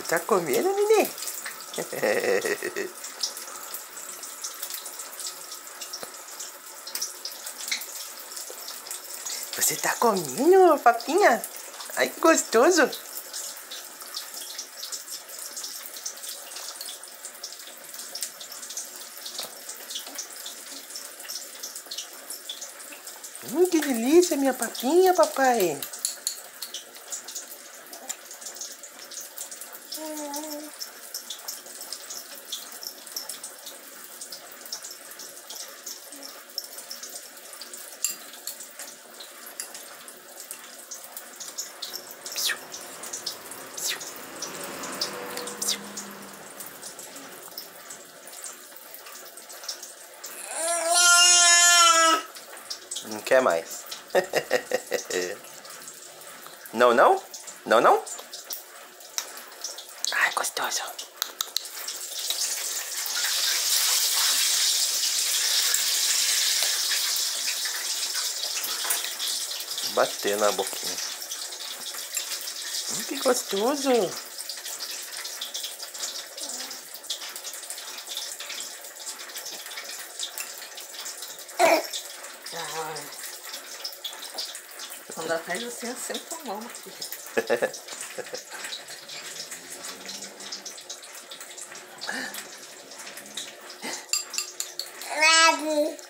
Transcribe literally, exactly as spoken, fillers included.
Tá comendo, neném? Você tá comendo, papinha? Ai, que gostoso. Hum, que delícia, minha papinha, papai. Não quer mais. Não, não? Não, não? Ai, gostoso. Bater na boquinha. Hum, que gostoso. Quando ela faz assim, eu sento a mão aqui.